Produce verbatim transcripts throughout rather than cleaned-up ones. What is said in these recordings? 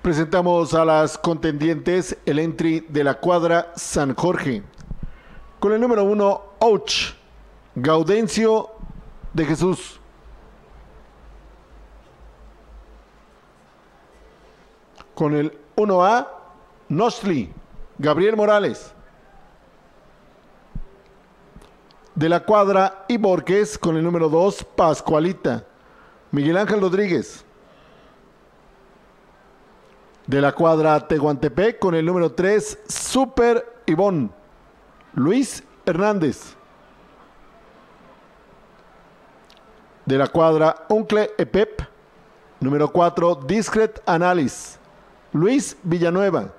Presentamos a las contendientes el entry de la cuadra San Jorge. Con el número uno, Ouch, Gaudencio de Jesús. Con el uno A, Nostli, Gabriel Morales. De la cuadra Iborques, con el número dos, Pascualita, Miguel Ángel Rodríguez. De la cuadra Tehuantepec, con el número tres, Super Ivón, Luis Hernández. De la cuadra Uncle Epep, número cuatro, Discret Analysis, Luis Villanueva.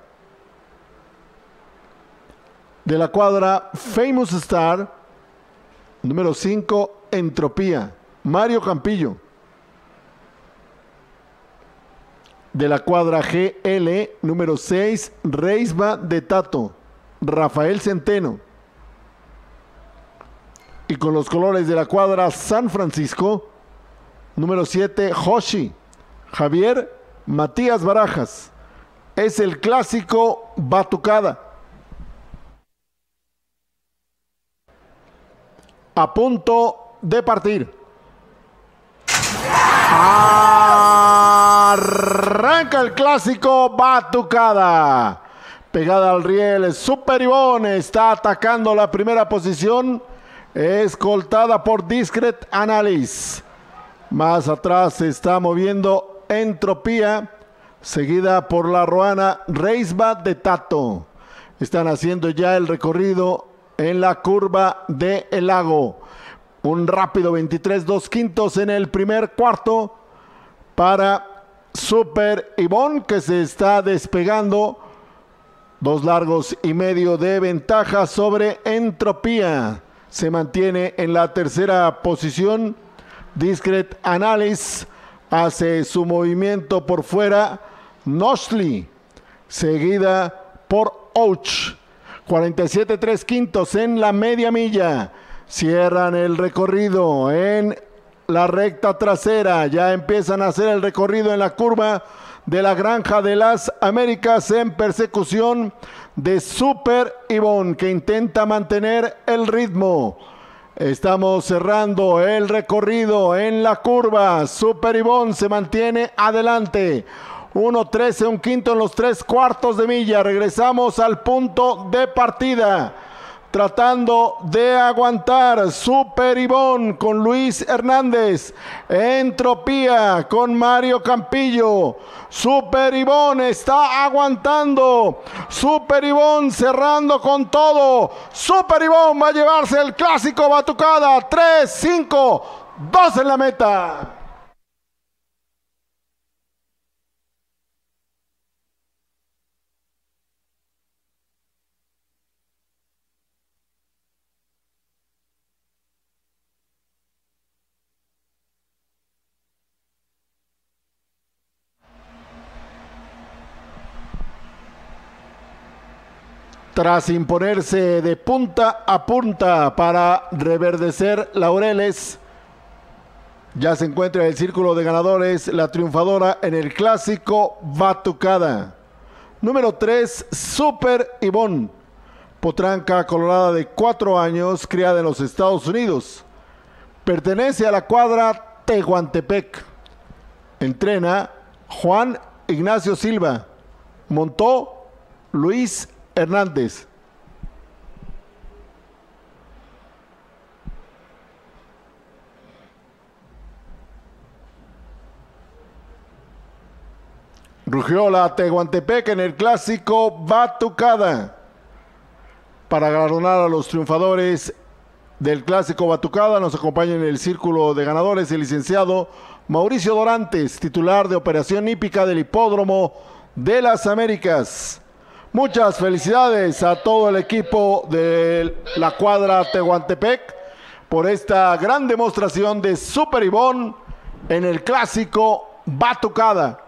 De la cuadra Famous Star, número cinco, Entropía, Mario Campillo. De la cuadra G L, número seis, Reisba de Tato, Rafael Centeno. Y con los colores de la cuadra San Francisco, número siete, Hoshi, Javier Matías Barajas. Es el clásico Batucada. A punto de partir. Arranca el clásico Batucada. Pegada al riel, Super Ivón está atacando la primera posición, escoltada por Discret Analysis. Más atrás se está moviendo Entropía, seguida por la ruana Reisba de Tato. Están haciendo ya el recorrido en la curva de El Lago. Un rápido veintitrés dos quintos en el primer cuarto para Super Ivón, que se está despegando. Dos largos y medio de ventaja sobre Entropía. Se mantiene en la tercera posición. Discret Analysis hace su movimiento por fuera. Nostli, seguida por Ouch. cuarenta y siete tres quintos en la media milla. Cierran el recorrido en la recta trasera. Ya empiezan a hacer el recorrido en la curva de la Granja de las Américas en persecución de Super Ivón, que intenta mantener el ritmo. Estamos cerrando el recorrido en la curva. Super Ivón se mantiene adelante. uno trece, un quinto en los tres cuartos de milla. Regresamos al punto de partida. Tratando de aguantar Super Ivón con Luis Hernández. Entropía con Mario Campillo. Super Ivón está aguantando. Super Ivón cerrando con todo. Super Ivón va a llevarse el clásico Batucada. tres, cinco, dos en la meta. Tras imponerse de punta a punta para reverdecer laureles, ya se encuentra en el círculo de ganadores la triunfadora en el clásico Batucada. Número tres, Super Ivón, potranca colorada de cuatro años, criada en los Estados Unidos. Pertenece a la cuadra Tehuantepec. Entrena Juan Ignacio Silva. Montó Luis Hernández. Rugió la Tehuantepec en el clásico Batucada. Para galardonar a los triunfadores del clásico Batucada, nos acompaña en el círculo de ganadores el licenciado Mauricio Dorantes, titular de operación hípica del Hipódromo de las Américas. Muchas felicidades a todo el equipo de la cuadra Tehuantepec por esta gran demostración de Super Ivón en el clásico Batucada.